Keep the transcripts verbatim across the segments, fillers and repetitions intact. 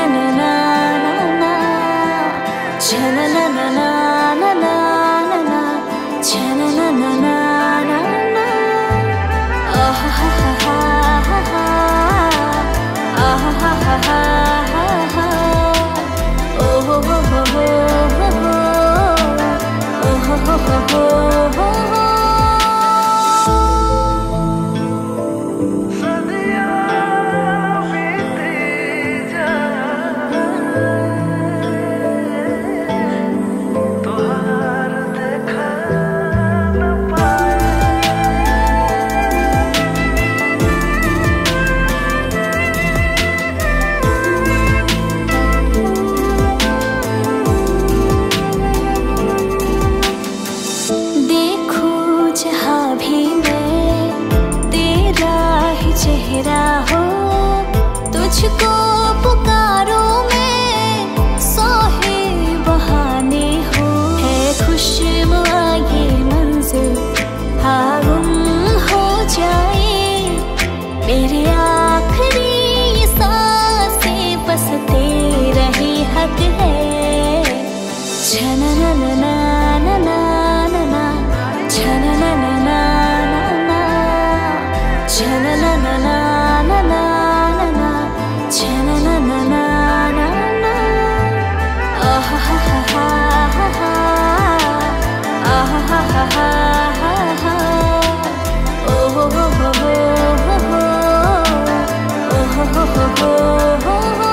चेहरा हो तुझको पुकारूं मैं, सोहे बहाने हो है खुशबू ये मंजिल हाँ गुम हो जाए मेरे आखिरी ये सांसें बस तेरा ही हक है। छना ना ना ना ना ना ना छना ना ना ना ना छना ना ना ना ना ना ना छना ना ना ना ना ना आहा हा हा हा हा आहा हा हा हा हा ओ हो हो हो हो हो ओ हो हो हो हो हो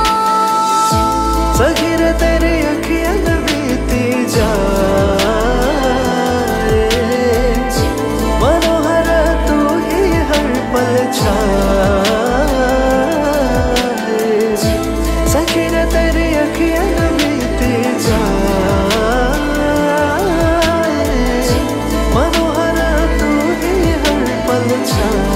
सगिर तेरे अखियाँ बीती जाए मनोहर तू ही हर पल छाए। सगिर तेरे अखियाँ बीती जाए मनोहर तू ही हर पल छाए।